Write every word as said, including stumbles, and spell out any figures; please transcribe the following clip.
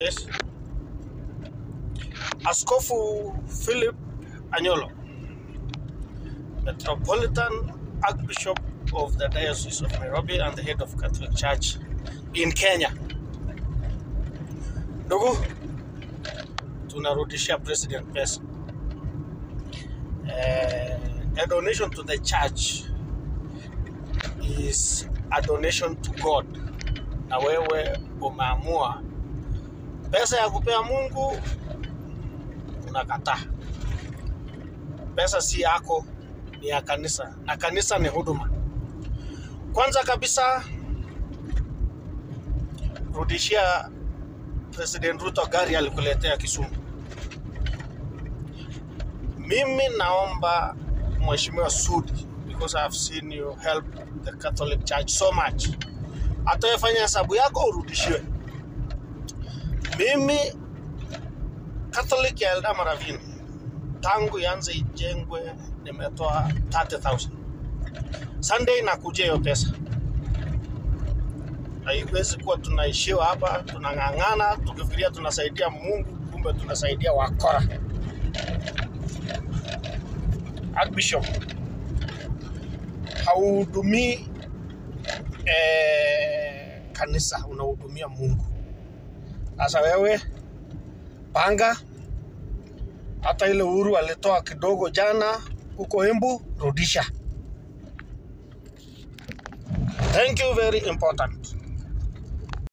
Yes. Askofu Philip Anyolo, Metropolitan Archbishop of the Diocese of Nairobi and the head of Catholic Church in Kenya. Ndugu, tunarudishia president pesa. Uh, a donation to the church is a donation to God. Na wewe umeamua pesa ya kupea Mungu unakataa. Pesa si yako, ni ya kanisa, na kanisa ni huduma. Kwanza kabisa, rudishia President Ruto gari alikuletea Kisumu. Mimi naomba Mheshimiwa Sudi, because I have seen you help the Catholic Church so much. Hata yafanya hesabu yako urudishiwe. Mimi Catholic ya Eldama Ravine, tangu yanze ijengwe nimetoa thirty thousand. Sunday nakuja hiyo pesa. Haiwezi kuwa tunaishiwa hapa, tunang'ang'ana, tukifikiria tunasaidia Mungu, kumbe tunasaidia wakora. Archbishop, hauhudumii eh, kanisa, unahudumia Mungu. Sasa wewe panga, hata ile Uhuru alitoa kidogo jana huko Embu, rudisha. Thank you, very important.